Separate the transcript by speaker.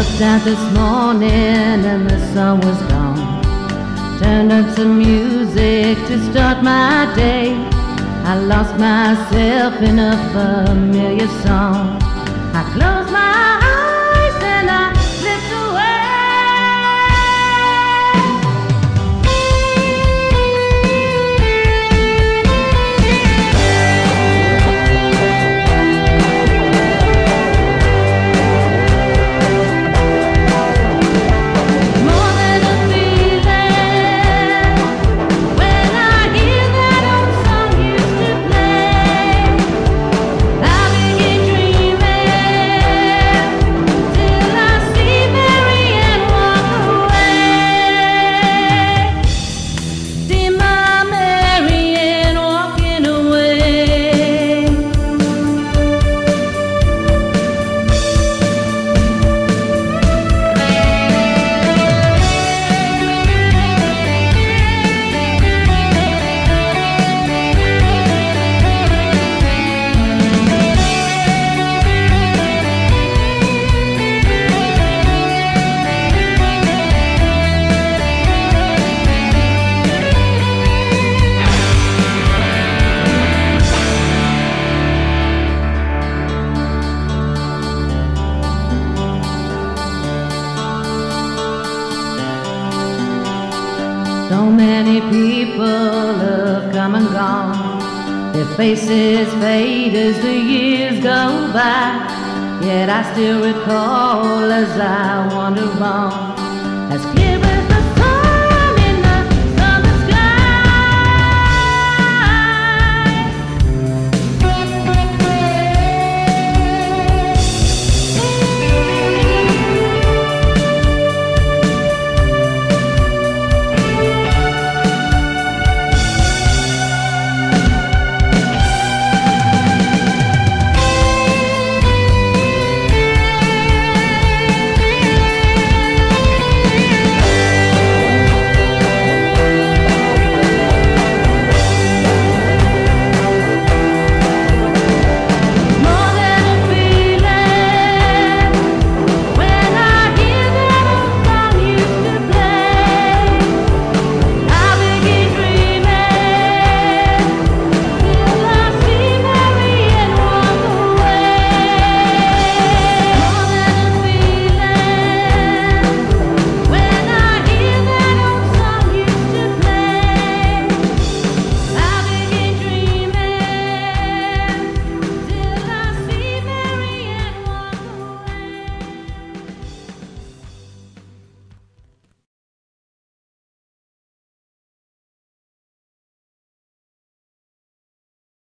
Speaker 1: looked out this morning and the sun was gone. Turned on some music to start my day. I lost myself in a familiar song. I closed my eyes and I slipped away. So many people have come and gone. Their faces fade as the years go by. Yet I still recall as I wander on, as clear as the